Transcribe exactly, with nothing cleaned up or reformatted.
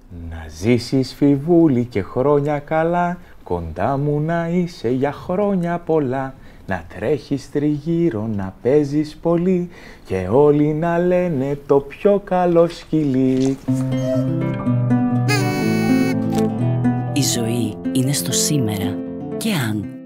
Να ζήσεις φιβούλη και χρόνια καλά, κοντά μου να είσαι για χρόνια πολλά. Να τρέχεις τριγύρω, να παίζεις πολύ και όλοι να λένε το πιο καλό σκυλί. Η ζωή είναι στο σήμερα και αν